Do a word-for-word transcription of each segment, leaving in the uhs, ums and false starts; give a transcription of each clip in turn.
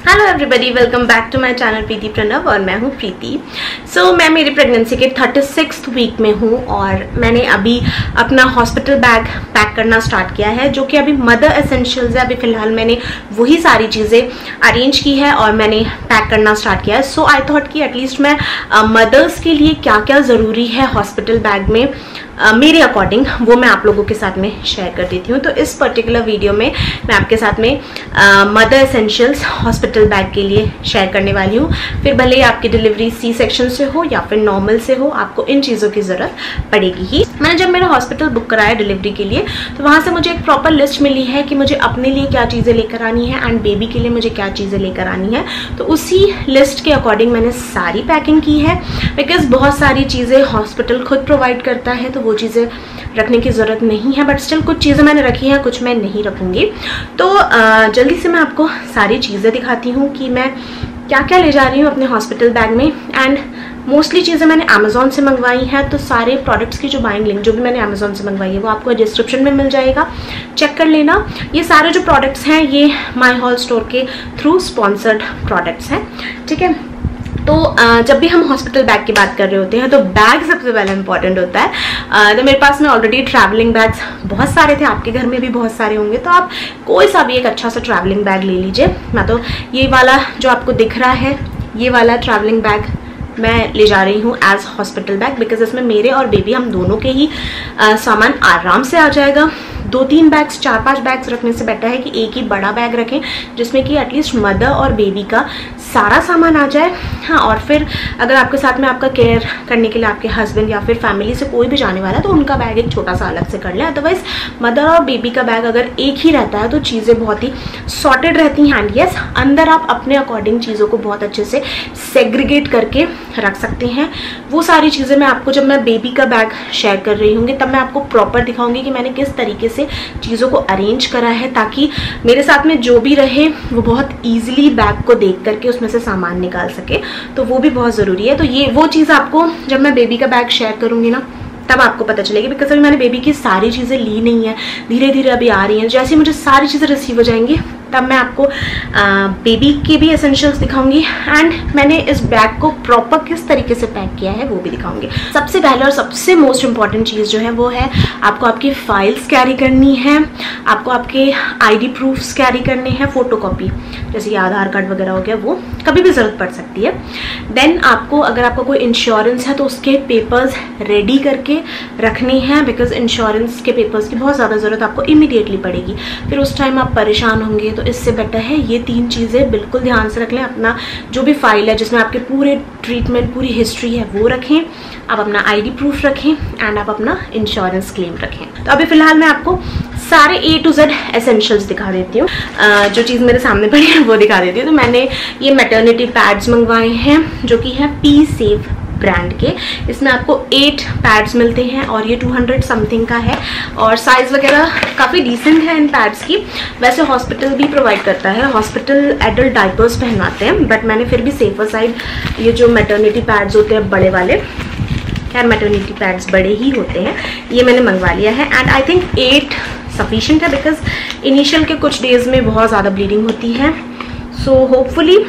Hello everybody, welcome back to my channel Preeti Pranav और मैं हूँ प्रीति। सो so, मैं मेरी प्रेगनेंसी के थर्टी सिक्स्थ वीक में हूँ और मैंने अभी अपना हॉस्पिटल बैग पैक करना स्टार्ट किया है, जो कि अभी मदर एसेंशियल्स है। अभी फ़िलहाल मैंने वही सारी चीज़ें अरेंज की है और मैंने पैक करना स्टार्ट किया है। सो आई थॉट कि एटलीस्ट मैं मदर्स uh, के लिए क्या क्या ज़रूरी है हॉस्पिटल बैग में Uh, मेरे अकॉर्डिंग वो मैं आप लोगों के साथ में शेयर कर देती हूँ। तो इस पर्टिकुलर वीडियो में मैं आपके साथ में मदर एसेंशियल्स हॉस्पिटल बैग के लिए शेयर करने वाली हूँ। फिर भले ही आपकी डिलीवरी सी सेक्शन से हो या फिर नॉर्मल से हो, आपको इन चीज़ों की ज़रूरत पड़ेगी ही। मैंने जब मेरा हॉस्पिटल बुक कराया डिलीवरी के लिए, तो वहाँ से मुझे एक प्रॉपर लिस्ट मिली है कि मुझे अपने लिए क्या चीज़ें लेकर आनी है एंड बेबी के लिए मुझे क्या चीज़ें लेकर आनी है। तो उसी लिस्ट के अकॉर्डिंग मैंने सारी पैकिंग की है, बिकॉज बहुत सारी चीज़ें हॉस्पिटल खुद प्रोवाइड करता है, तो वो चीज़ें रखने की ज़रूरत नहीं है। बट स्टिल कुछ चीज़ें मैंने रखी हैं, कुछ मैं नहीं रखूँगी। तो आ, जल्दी से मैं आपको सारी चीज़ें दिखाती हूँ कि मैं क्या क्या ले जा रही हूँ अपने हॉस्पिटल बैग में। एंड मोस्टली चीज़ें मैंने अमेज़ॉन से मंगवाई हैं, तो सारे प्रोडक्ट्स की जो बाइंग लिंक जो भी मैंने अमेज़ॉन से मंगवाई है वो आपको डिस्क्रिप्शन में मिल जाएगा, चेक कर लेना। ये सारे जो प्रोडक्ट्स हैं ये माई हॉल स्टोर के थ्रू स्पॉन्सर्ड प्रोडक्ट्स हैं, ठीक है। तो जब भी हम हॉस्पिटल बैग की बात कर रहे होते हैं तो बैग सबसे पहले इंपॉर्टेंट होता है। तो मेरे पास में ऑलरेडी ट्रैवलिंग बैग्स बहुत सारे थे, आपके घर में भी बहुत सारे होंगे, तो आप कोई सा भी एक अच्छा सा ट्रैवलिंग बैग ले लीजिए। मैं तो ये वाला जो आपको दिख रहा है, ये वाला ट्रैवलिंग बैग मैं ले जा रही हूँ एज हॉस्पिटल बैग, बिकॉज इसमें मेरे और बेबी हम दोनों के ही आ, सामान आराम से आ जाएगा। दो तीन बैग्स, चार पांच बैग्स रखने से बेटर है कि एक ही बड़ा बैग रखें, जिसमें कि एटलीस्ट मदर और बेबी का सारा सामान आ जाए। हाँ, और फिर अगर आपके साथ में आपका केयर करने के लिए आपके हस्बैंड या फिर फैमिली से कोई भी जाने वाला है तो उनका बैग एक छोटा सा अलग से कर लें। अदरवाइज मदर और बेबी का बैग अगर एक ही रहता है तो चीज़ें बहुत ही सॉर्टेड रहती हैं। एंड यस, अंदर आप अपने अकॉर्डिंग चीज़ों को बहुत अच्छे से सेग्रीगेट करके रख सकते हैं। वो सारी चीज़ें मैं आपको जब मैं बेबी का बैग शेयर कर रही हूँगी तब मैं आपको प्रॉपर दिखाऊंगी कि मैंने किस तरीके से चीज़ों को अरेंज करा है, ताकि मेरे साथ में जो भी रहे वो बहुत ईजिली बैग को देख करके उसमें से सामान निकाल सके। तो वो भी बहुत ज़रूरी है। तो ये वो चीज़ आपको जब मैं बेबी का बैग शेयर करूँगी ना तब आपको पता चलेगी, बिकॉज अभी मैंने बेबी की सारी चीज़ें ली नहीं है, धीरे धीरे अभी आ रही हैं। जैसे मुझे सारी चीज़ें रिसीव हो जाएंगी तब मैं आपको आ, बेबी के भी एसेंशियल्स दिखाऊंगी एंड मैंने इस बैग को प्रॉपर किस तरीके से पैक किया है वो भी दिखाऊंगी। सबसे पहले और सबसे मोस्ट इम्पॉर्टेंट चीज़ जो है वो है आपको आपकी फाइल्स कैरी करनी है, आपको आपके आईडी प्रूफ्स कैरी करने हैं, फोटोकॉपी जैसे कि आधार कार्ड वगैरह हो गया, वो कभी भी ज़रूरत पड़ सकती है। देन आपको अगर आपका कोई इंश्योरेंस है तो उसके पेपर्स रेडी करके रखने हैं, बिकॉज इंश्योरेंस के पेपर्स की बहुत ज़्यादा ज़रूरत आपको इमीडिएटली पड़ेगी। फिर उस टाइम आप परेशान होंगे, तो इससे बेटर है ये तीन चीज़ें बिल्कुल ध्यान से रख लें। अपना जो भी फाइल है जिसमें आपके पूरे ट्रीटमेंट, पूरी हिस्ट्री है वो रखें, आप अपना आईडी प्रूफ रखें एंड आप अपना इंश्योरेंस क्लेम रखें। तो अभी फ़िलहाल मैं आपको सारे ए टू जेड एसेंशियल्स दिखा देती हूँ। जो चीज़ मेरे सामने पड़ी है वो दिखा देती हूँ। तो मैंने ये मैटरनिटी पैड्स मंगवाए हैं जो कि है पी सेफ ब्रांड के। इसमें आपको एट पैड्स मिलते हैं और ये टू हंड्रेड समथिंग का है और साइज़ वगैरह काफ़ी डिसेंट है इन पैड्स की। वैसे हॉस्पिटल भी प्रोवाइड करता है, हॉस्पिटल एडल्ट डाइपर्स पहनवाते हैं, बट मैंने फिर भी सेफर साइड ये जो मैटरनिटी पैड्स होते हैं बड़े वाले, खैर मैटरनिटी पैड्स बड़े ही होते हैं, ये मैंने मंगवा लिया है। And I think it sufficient है, बिकॉज इनिशियल के कुछ डेज़ में बहुत ज़्यादा ब्लीडिंग होती है। सो होपफुली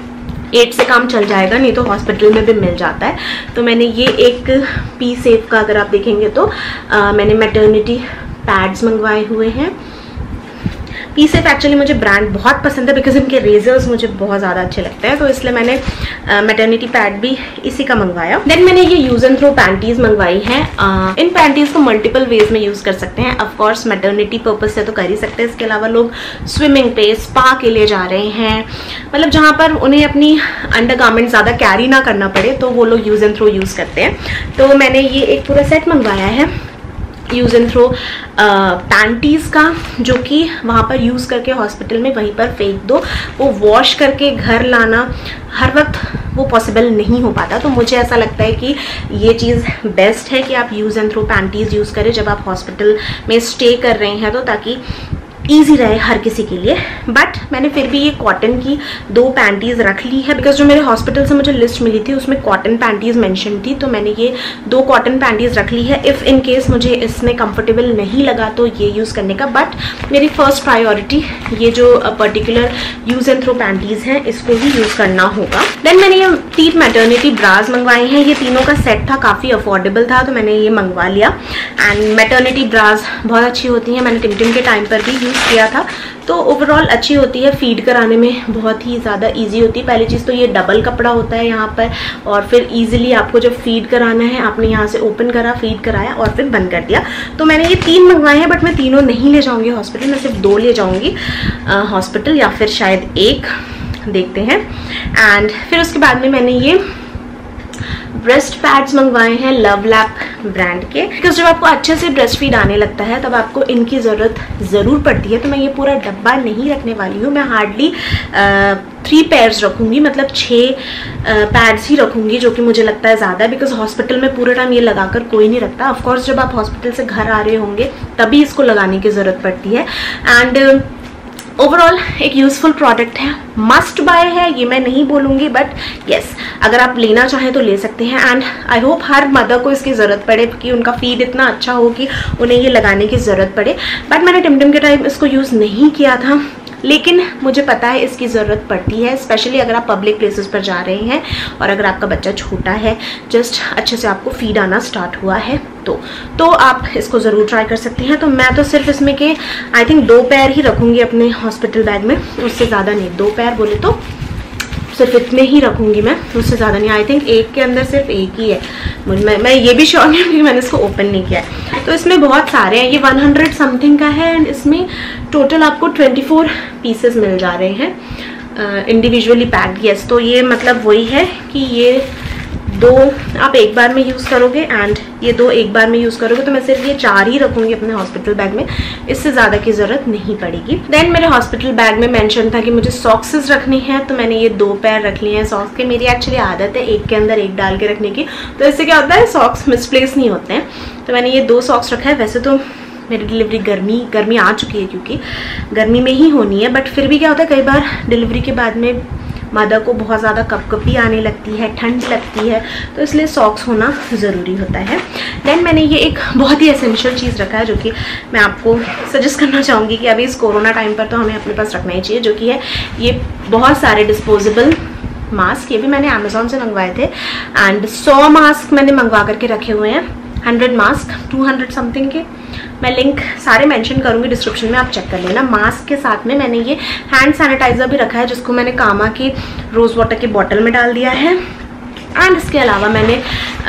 एट से काम चल जाएगा, नहीं तो हॉस्पिटल में भी मिल जाता है। तो मैंने ये एक पी सेफ का अगर आप देखेंगे तो आ, मैंने मैटरनिटी पैड्स मंगवाए हुए हैं। पी सेफ एक्चुअली मुझे ब्रांड बहुत पसंद है, बिकॉज इनके रेजर्स मुझे बहुत ज़्यादा अच्छे लगते हैं, तो इसलिए मैंने मैटरनिटी पैड भी इसी का मंगवाया। देन मैंने ये यूज एंड थ्रो पैंटीज मंगवाई हैं। uh, इन पैंटीज को मल्टीपल वेज में यूज़ कर सकते हैं। ऑफ कोर्स मैटरनिटी पर्पज से तो कर ही सकते हैं, इसके अलावा लोग स्विमिंग पे, स्पा के लिए जा रहे हैं, मतलब जहाँ पर उन्हें अपनी अंडर गारमेंट ज़्यादा कैरी ना करना पड़े, तो वो लोग यूज एंड थ्रो यूज़ करते हैं। तो मैंने ये एक पूरा सेट मंगवाया है यूज़ एंड थ्रो पैंटीज़ का, जो कि वहाँ पर यूज़ करके हॉस्पिटल में वहीं पर फेंक दो। वो वॉश करके घर लाना हर वक्त वो पॉसिबल नहीं हो पाता, तो मुझे ऐसा लगता है कि ये चीज़ बेस्ट है कि आप use and throw panties use करें जब आप हॉस्पिटल में स्टे कर रहे हैं, तो ताकि ईजी रहे हर किसी के लिए। बट मैंने फिर भी ये कॉटन की दो पैंटीज रख ली है, बिकॉज जो मेरे हॉस्पिटल से मुझे लिस्ट मिली थी उसमें कॉटन पैंटीज मेंशन थी, तो मैंने ये दो कॉटन पैंटीज रख ली है। इफ़ इन केस मुझे इसमें कंफर्टेबल नहीं लगा तो ये यूज़ करने का, बट मेरी फर्स्ट प्रायोरिटी ये जो particular use and throw panties हैं इसको ही यूज़ करना होगा। देन मैंने ये तीन मैटर्निटी ब्राज मंगवाए हैं, ये तीनों का सेट था, काफ़ी अफोर्डेबल था, तो मैंने ये मंगवा लिया। एंड मैटर्निटी ब्राज बहुत अच्छी होती हैं, मैंने टिमटिम के टाइम पर भी यूज़ किया था, तो ओवरऑल अच्छी होती है, फीड कराने में बहुत ही ज़्यादा इजी होती है। पहली चीज़ तो ये डबल कपड़ा होता है यहाँ पर, और फिर इजीली आपको जब फीड कराना है आपने यहाँ से ओपन करा, फीड कराया और फिर बंद कर दिया। तो मैंने ये तीन मंगवाए हैं, बट मैं तीनों नहीं ले जाऊँगी हॉस्पिटल, मैं सिर्फ दो ले जाऊँगी हॉस्पिटल, या फिर शायद एक, देखते हैं। एंड फिर उसके बाद में मैंने ये ब्रेस्ट पैड्स मंगवाए हैं लव लैप ब्रांड के, बिकॉज जब आपको अच्छे से ब्रेस्ट फीड आने लगता है तब आपको इनकी ज़रूरत ज़रूर पड़ती है। तो मैं ये पूरा डब्बा नहीं रखने वाली हूँ, मैं हार्डली थ्री पेयर्स रखूँगी, मतलब छः पैड्स ही रखूँगी, जो कि मुझे लगता है ज़्यादा, बिकॉज हॉस्पिटल में पूरे टाइम ये लगाकर कोई नहीं रखता। ऑफकोर्स जब आप हॉस्पिटल से घर आ रहे होंगे तभी इसको लगाने की ज़रूरत पड़ती है। एंड ओवरऑल एक यूज़फुल प्रोडक्ट है, मस्ट बाय है ये मैं नहीं बोलूँगी, बट येस अगर आप लेना चाहें तो ले सकते हैं। एंड आई होप हर मदर को इसकी ज़रूरत पड़े कि उनका फीड इतना अच्छा हो कि उन्हें ये लगाने की ज़रूरत पड़े। बट मैंने टिमटिम के टाइम इसको यूज़ नहीं किया था, लेकिन मुझे पता है इसकी ज़रूरत पड़ती है, स्पेशली अगर आप पब्लिक प्लेसेस पर जा रहे हैं और अगर आपका बच्चा छोटा है, जस्ट अच्छे से आपको फीड आना स्टार्ट हुआ है तो तो आप इसको ज़रूर ट्राई कर सकते हैं। तो मैं तो सिर्फ इसमें के आई थिंक दो पैर ही रखूँगी अपने हॉस्पिटल बैग में, उससे ज़्यादा नहीं, दो पैर बोले तो सिर्फ इतने ही रखूँगी मैं, उससे ज़्यादा नहीं। आई थिंक एक के अंदर सिर्फ एक ही है, मैं मैं ये भी श्योर नहीं हूँ क्योंकि मैंने इसको ओपन नहीं किया है। तो इसमें बहुत सारे हैं, ये वन हंड्रेड समथिंग का है, एंड इसमें टोटल आपको ट्वेंटी फोर पीसेस मिल जा रहे हैं इंडिविजुअली पैक्ड। यस, तो ये मतलब वही है कि ये दो आप एक बार में यूज़ करोगे एंड ये दो एक बार में यूज़ करोगे, तो मैं सिर्फ ये चार ही रखूँगी अपने हॉस्पिटल बैग में, इससे ज़्यादा की ज़रूरत नहीं पड़ेगी। देन मेरे हॉस्पिटल बैग में मेंशन था कि मुझे सॉक्सेस रखनी है, तो मैंने ये दो पैर रख लिए हैं सॉक्स के। मेरी एक्चुअली आदत है एक के अंदर एक डाल के रखने की, तो इससे क्या होता है सॉक्स मिसप्लेस नहीं होते हैं। तो मैंने ये दो सॉक्स रखा है। वैसे तो मेरी डिलीवरी गर्मी गर्मी आ चुकी है क्योंकि गर्मी में ही होनी है, बट फिर भी क्या होता है कई बार डिलीवरी के बाद में मदर को बहुत ज़्यादा कपकपी आने लगती है, ठंड लगती है, तो इसलिए सॉक्स होना ज़रूरी होता है। देन मैंने ये एक बहुत ही एसेंशियल चीज़ रखा है जो कि मैं आपको सजेस्ट करना चाहूँगी कि अभी इस कोरोना टाइम पर तो हमें अपने पास रखना ही चाहिए, जो कि है ये बहुत सारे डिस्पोजेबल मास्क। ये भी मैंने अमेज़ॉन से मंगवाए थे, एंड सौ मास्क मैंने मंगवा करके रखे हुए हैं, hundred mask to hundred something के। मैं लिंक सारे मेंशन करूंगी डिस्क्रिप्शन में, आप चेक कर लेना। मास्क के साथ में मैंने ये हैंड सैनिटाइज़र भी रखा है, जिसको मैंने कामा की रोज़ वाटर की बॉटल में डाल दिया है। एंड इसके अलावा मैंने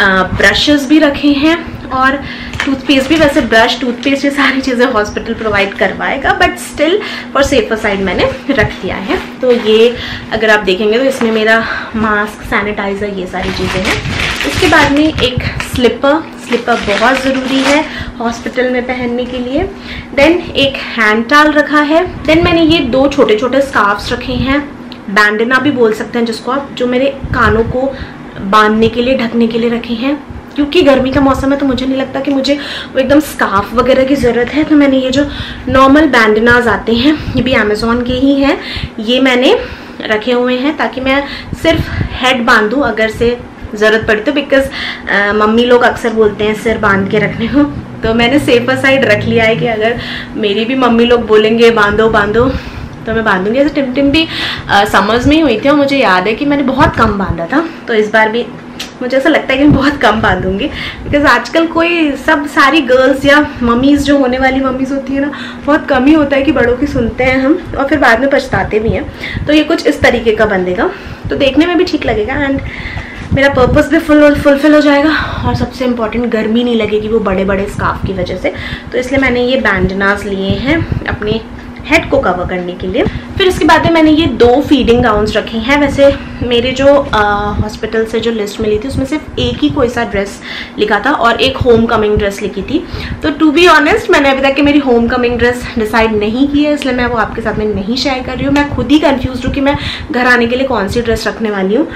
ब्रशेस भी रखे हैं और टूथपेस्ट भी। वैसे ब्रश टूथपेस्ट ये सारी चीज़ें हॉस्पिटल प्रोवाइड करवाएगा, but still for safer side मैंने रख दिया है। तो ये अगर आप देखेंगे तो इसमें मेरा मास्क, सैनिटाइज़र, ये सारी चीज़ें हैं। उसके बाद में एक स्लिपर स्लिपर बहुत ज़रूरी है हॉस्पिटल में पहनने के लिए। देन एक हैंड टाल रखा है। देन मैंने ये दो छोटे छोटे स्कार्फ्स रखे हैं, बैंडना भी बोल सकते हैं जिसको आप, जो मेरे कानों को बांधने के लिए, ढकने के लिए रखे हैं। क्योंकि गर्मी का मौसम है तो मुझे नहीं लगता कि मुझे वो एकदम स्कार्फ वगैरह की ज़रूरत है, तो मैंने ये जो नॉर्मल बैंडनाज आते हैं, ये भी अमेज़ॉन के ही हैं, ये मैंने रखे हुए हैं ताकि मैं सिर्फ हेड बांधूँ अगर से ज़रूरत पड़ी तो। बिकॉज मम्मी लोग अक्सर बोलते हैं सिर बांध के रखने को, तो मैंने सेफर साइड रख लिया है कि अगर मेरी भी मम्मी लोग बोलेंगे बांधो बांधो तो मैं बांधूंगी। ऐसे टिमटिम भी समर्स में ही हुई थी और मुझे याद है कि मैंने बहुत कम बांधा था, तो इस बार भी मुझे ऐसा लगता है कि मैं बहुत कम बांधूंगी। बिकॉज आजकल कोई सब सारी गर्ल्स या मम्मीज़ जो होने वाली मम्मीज़ होती है ना, बहुत कम ही होता है कि बड़ों की सुनते हैं हम और फिर बाद में पछताते भी हैं। तो ये कुछ इस तरीके का बंधेगा तो देखने में भी ठीक लगेगा, एंड मेरा पर्पस भी फुल फुलफिल हो जाएगा, और सबसे इम्पॉर्टेंट गर्मी नहीं लगेगी वो बड़े बड़े स्कार्फ की वजह से। तो इसलिए मैंने ये बैंडनाज लिए हैं अपने हेड को कवर करने के लिए। फिर इसके बाद में मैंने ये दो फीडिंग गाउन्स रखे हैं। वैसे मेरे जो हॉस्पिटल से जो लिस्ट मिली थी उसमें सिर्फ एक ही कोई सा ड्रेस लिखा था और एक होम कमिंग ड्रेस लिखी थी। तो टू बी ऑनेस्ट मैंने अभी तक कि मेरी होम कमिंग ड्रेस डिसाइड नहीं की है, इसलिए मैं वो आपके साथ में नहीं शेयर कर रही हूँ। मैं खुद ही कंफ्यूज हूँ कि मैं घर आने के लिए कौन सी ड्रेस रखने वाली हूँ,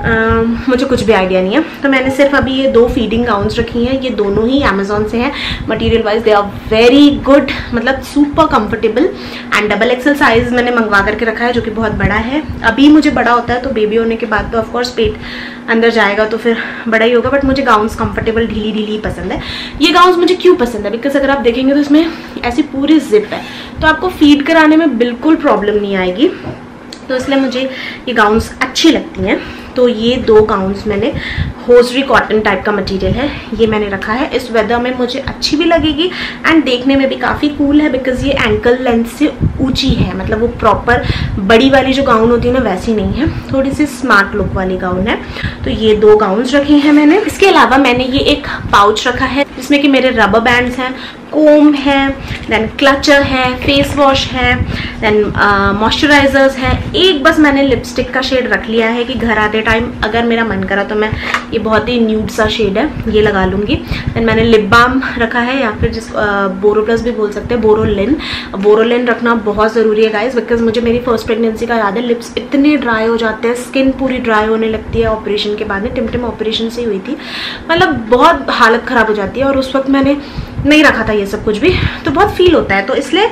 मुझे कुछ भी आइडिया नहीं है। तो मैंने सिर्फ अभी ये दो फीडिंग गाउन्स रखी हैं, ये दोनों ही अमेजोन से हैं। Material wise they are very good, मतलब super comfortable and double XL size मैंने मंगवा करके रखा है जो कि बहुत बड़ा है। अभी मुझे बड़ा होता है तो बेबी होने के बाद तो ऑफकोर्स पेट अंदर जाएगा तो फिर बड़ा ही होगा, बट मुझे गाउन्स कंफर्टेबल ढीली ढीली ही पसंद है। ये गाउन्स मुझे क्यों पसंद है, बिकॉज अगर आप देखेंगे तो इसमें ऐसी पूरी जिप है तो आपको फीड कराने में बिल्कुल प्रॉब्लम नहीं आएगी, तो इसलिए मुझे ये गाउन्स अच्छी लगती हैं। तो ये दो गाउन्स मैंने होजरी कॉटन टाइप का मटेरियल है, ये मैंने रखा है। इस वेदर में मुझे अच्छी भी लगेगी एंड देखने में भी काफ़ी कूल है, बिकॉज ये एंकल लेंथ से ऊंची है, मतलब वो प्रॉपर बड़ी वाली जो गाउन होती है ना वैसी नहीं है, थोड़ी सी स्मार्ट लुक वाली गाउन है। तो ये दो गाउन्स रखे हैं मैंने। इसके अलावा मैंने ये एक पाउच रखा है जिसमें कि मेरे रबर बैंड्स हैं, कोम है, देन क्लचर है, फेस वॉश है, देन मॉइस्चराइजर्स है। एक बस मैंने लिपस्टिक का शेड रख लिया है कि घर आते टाइम अगर मेरा मन करा तो मैं, ये बहुत ही न्यूड सा शेड है, ये लगा लूँगी। देन मैंने लिप बाम रखा है, या फिर जिस बोरो प्लस भी बोल सकते हैं, बोरोलिन। बोरोलिन रखना बहुत ज़रूरी है गाइज, बिकॉज मुझे मेरी फर्स्ट प्रेगनेंसी का याद है, लिप्स इतने ड्राई हो जाते हैं, स्किन पूरी ड्राई होने लगती है ऑपरेशन के बाद में। टिमटिम ऑपरेशन से हुई थी, मतलब बहुत हालत ख़राब हो जाती है, और उस वक्त मैंने नहीं रखा था ये सब कुछ भी, तो बहुत फील होता है। तो इसलिए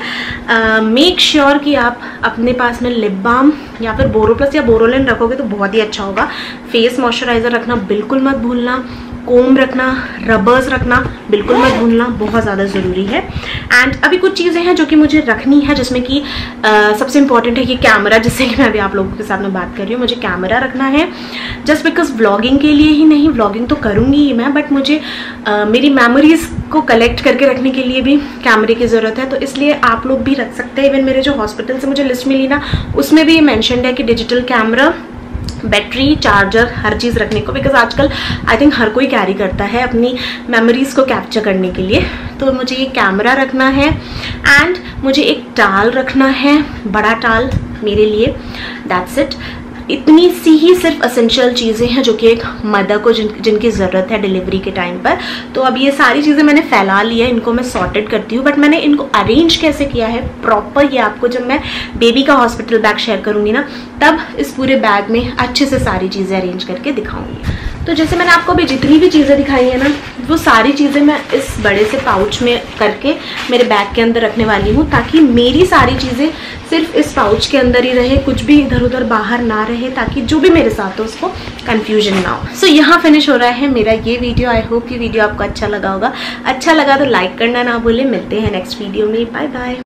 मेक श्योर कि आप अपने पास में लिप बाम या फिर बोरो प्लस या बोरोलिन रखोगे तो बहुत ही अच्छा होगा। फेस मॉइस्चराइजर रखना बिल्कुल मत भूलना, कोम रखना, रबर्स रखना बिल्कुल मत भूलना, बहुत ज़्यादा ज़रूरी है। एंड अभी कुछ चीज़ें हैं जो कि मुझे रखनी है, जिसमें कि सबसे इंपॉर्टेंट है कि कैमरा, जिससे कि मैं अभी आप लोगों के साथ में बात कर रही हूँ। मुझे कैमरा रखना है जस्ट बिकॉज व्लॉगिंग के लिए ही नहीं, व्लॉगिंग तो करूँगी ही मैं, बट मुझे uh, मेरी मेमोरीज़ को कलेक्ट करके रखने के लिए भी कैमरे की ज़रूरत है। तो इसलिए आप लोग भी रख सकते हैं। इवन मेरे जो हॉस्पिटल से मुझे लिस्ट मिली ना, उसमें भी ये मैंशनड है कि डिजिटल कैमरा, बैटरी, चार्जर, हर चीज़ रखने को, बिकॉज आजकल आई थिंक हर कोई कैरी करता है अपनी मेमोरीज़ को कैप्चर करने के लिए। तो मुझे ये कैमरा रखना है एंड मुझे एक टाल रखना है, बड़ा टाल मेरे लिए, दैट्स इट। इतनी सी ही सिर्फ असेंशियल चीज़ें हैं जो कि एक मदर को जिन जिनकी ज़रूरत है डिलीवरी के टाइम पर। तो अब ये सारी चीज़ें मैंने फैला ली है, इनको मैं सॉर्टेड करती हूँ, बट मैंने इनको अरेंज कैसे किया है प्रॉपर, ये आपको जब मैं बेबी का हॉस्पिटल बैग शेयर करूँगी ना, तब इस पूरे बैग में अच्छे से सारी चीज़ें अरेंज करके दिखाऊँगी। तो जैसे मैंने आपको अभी जितनी भी चीज़ें दिखाई है ना, वो सारी चीज़ें मैं इस बड़े से पाउच में करके मेरे बैग के अंदर रखने वाली हूँ, ताकि मेरी सारी चीज़ें सिर्फ इस पाउच के अंदर ही रहे, कुछ भी इधर उधर बाहर ना रहे, ताकि जो भी मेरे साथ हो उसको कंफ्यूजन ना हो। सो so, यहाँ फिनिश हो रहा है मेरा ये वीडियो। आई होप कि वीडियो आपको अच्छा लगा होगा। अच्छा लगा तो लाइक करना ना भूलें। मिलते हैं नेक्स्ट वीडियो में। Bye bye.